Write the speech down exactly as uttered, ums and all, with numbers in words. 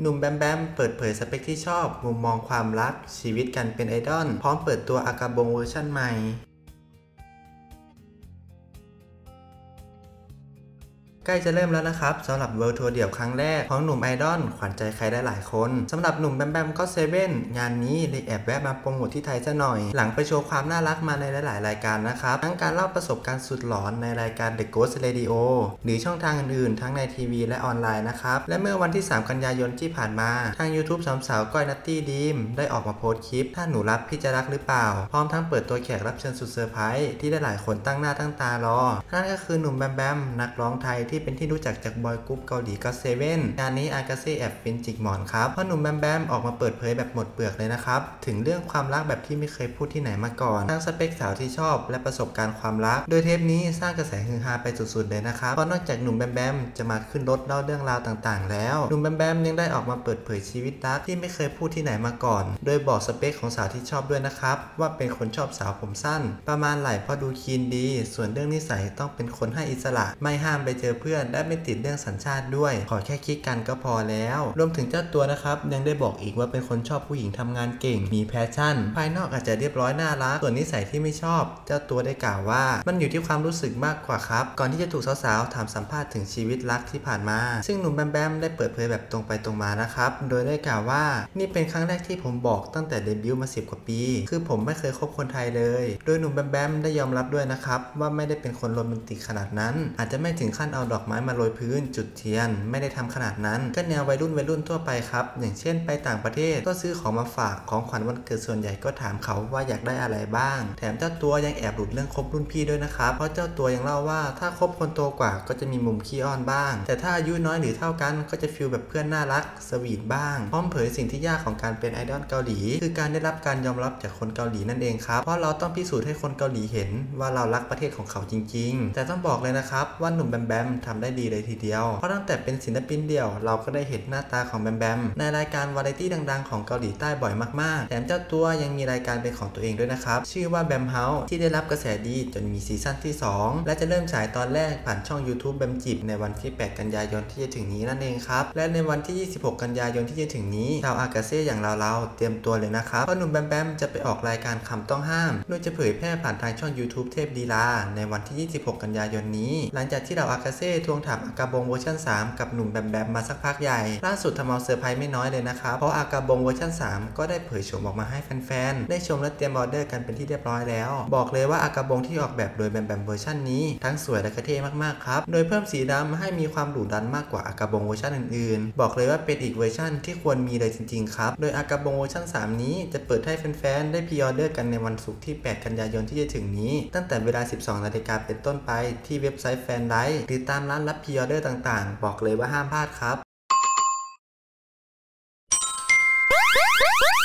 หนุ่มแบมแบมเปิดเผยสเปคที่ชอบมุมมองความรักชีวิตการเป็นไอดอลพร้อมเปิดตัวอากาบงเวอร์ชั่นใหม่ใกล้จะเริ่มแล้วนะครับสำหรับเวิลด์ทัวร์เดี่ยวครั้งแรกของหนุ่มไอดอลขวัญใจใครได้หลายคนสำหรับหนุ่มแบมแบมก็เซเว่นงานนี้เลยแอบแวะมาโปรโมทที่ไทยซะหน่อยหลังไปโชว์ความน่ารักมาในหลายๆรายการนะครับทั้งการเล่าประสบการณ์สุดหลอนในรายการ The Ghost Radio หรือช่องทางอื่นๆทั้งในทีวีและออนไลน์นะครับและเมื่อวันที่สามกันยายนที่ผ่านมาทาง YouTube สามสาวก้อยนัตตี้ดีมได้ออกมาโพสต์คลิปถ้าหนูรับพี่จะรักหรือเปล่าพร้อมทั้งเปิดตัวแขกรับเชิญสุดเซอร์ไพรส์ที่ได้หลายคนตั้งหน้าตั้งตารอนั่นก็คือหนุ่มแบมแบมนักร้องไทยที่เป็นที่รู้จักจากบอยกรุ๊ปเกาหลีก็เซเว่นงานนี้อากาเซ่แอบฟินจิกหมอนครับเพราะหนุ่มแบมแบมออกมาเปิดเผยแบบหมดเปลือกเลยนะครับถึงเรื่องความรักแบบที่ไม่เคยพูดที่ไหนมาก่อนทั้งสเปคสาวที่ชอบและประสบการณ์ความรักโดยเทปนี้สร้างกระแสฮือฮาไปสุดๆเลยนะครับเพราะนอกจากหนุ่มแบมแบมจะมาขึ้นรถเล่าเรื่องราวต่างๆแล้วหนุ่มแบมแบมยังได้ออกมาเปิดเผยชีวิตรักที่ไม่เคยพูดที่ไหนมาก่อนโดยบอกสเปคของสาวที่ชอบด้วยนะครับว่าเป็นคนชอบสาวผมสั้นประมาณไหล่พอดูคีนดีส่วนเรื่องนิสัยต้องเป็นคนให้อิสระไม่ห้ามไปเจอเพื่อนและไม่ติดเรื่องสัญชาติด้วยขอแค่คิดกันก็พอแล้วรวมถึงเจ้าตัวนะครับยังได้บอกอีกว่าเป็นคนชอบผู้หญิงทำงานเก่งมีแพชชั่นภายนอกอาจจะเรียบร้อยน่ารักส่วนนิสัยที่ไม่ชอบเจ้าตัวได้กล่าวว่ามันอยู่ที่ความรู้สึกมากกว่าครับก่อนที่จะถูกสาวๆถามสัมภาษณ์ถึงชีวิตรักที่ผ่านมาซึ่งหนุ่มแบมแบมได้เปิดเผยแบบตรงไปตรงมานะครับโดยได้กล่าวว่านี่เป็นครั้งแรกที่ผมบอกตั้งแต่เดบิวต์มาสิบกว่าปีคือผมไม่เคยคบคนไทยเลยโดยหนุ่มแบมแบมได้ยอมรับด้วยนะครับว่าไม่ได้เป็นคนโรแมนติกขนาดนั้นอาจจะไม่ถึงขั้นเอาดอกไม้มาโรยพื้นจุดเทียนไม่ได้ทำขนาดนั้นก็แนววัยรุ่นวัยรุ่นทั่วไปครับอย่างเช่นไปต่างประเทศก็ซื้อของมาฝากของขวัญวันเกิดส่วนใหญ่ก็ถามเขาว่าอยากได้อะไรบ้างแถมเจ้าตัวยังแอบหลุดเรื่องคบรุ่นพี่ด้วยนะครับเพราะเจ้าตัวยังเล่าว่าถ้าคบคนโตกว่าก็จะมีมุมขี้อ้อนบ้างแต่ถ้าอายุน้อยหรือเท่ากันก็จะฟีลแบบเพื่อนน่ารักสวีทบ้างพร้อมเผยสิ่งที่ยากของการเป็นไอดอลเกาหลีคือการได้รับการยอมรับจากคนเกาหลีนั่นเองครับเพราะเราต้องพิสูจน์ให้คนเกาหลีเห็นว่าเรารักประเทศของเขาจริงๆแต่ต้องบอกเลยนะครับว่าหนุ่มแบมแบมทำได้ดีเลยทีเดียวเพราะตั้งแต่เป็นศิลปินเดี่ยวเราก็ได้เห็นหน้าตาของแบมแบมในรายการวาไรตี้ดังๆของเกาหลีใต้บ่อยมากๆแถมเจ้าตัวยังมีรายการเป็นของตัวเองด้วยนะครับชื่อว่าแบมเฮาส์ที่ได้รับกระแสดีจนมีซีซั่นที่สองและจะเริ่มฉายตอนแรกผ่านช่อง YouTube แบมจิบในวันที่แปดกันยายนที่จะถึงนี้นั่นเองครับและในวันที่ยี่สิบหกกันยายนที่จะถึงนี้ชาวอากาเซ่อย่างเราๆเตรียมตัวเลยนะครับเพราะหนุ่มแบมแบมจะไปออกรายการคำต้องห้ามโดยจะเผยแพร่ผ่านทางช่อง YouTube เทพดีลาในวันที่ยี่สิบหกกันยายนนี้หลังจากที่เราอากาเซ่ทวงถามอากาบงเวอร์ชันสามกับหนุ่มแบมแบมมาสักพักใหญ่ล่าสุดทำเอาเซอร์ไพรส์ไม่น้อยเลยนะครับเพราะอากาบงเวอร์ชันสามก็ได้เผยโฉมออกมาให้แฟนๆได้ชมและเตรียมออเดอร์กันเป็นที่เรียบร้อยแล้วบอกเลยว่าอากาบงที่ออกแบบโดยแบมแบมเวอร์ชันนี้ทั้งสวยและเท่มากๆครับโดยเพิ่มสีดำให้มีความดุดันมากกว่าอากาบงเวอร์ชันอื่นๆบอกเลยว่าเป็นอีกเวอร์ชันที่ควรมีเลยจริงๆครับโดยอากาบงเวอร์ชันสามนี้จะเปิดให้แฟนๆได้พรีออเดอร์กันในวันศุกร์ที่แปดกันยายนที่จะถึงนี้ตั้งแต่เวลาสิบสองนาฬิกาเป็นต้นไปที่เว็บไซต์แฟนไลท์หรือตามร้านรับพรีออเดอร์ต่างๆบอกเลยว่าห้ามพลาดครับ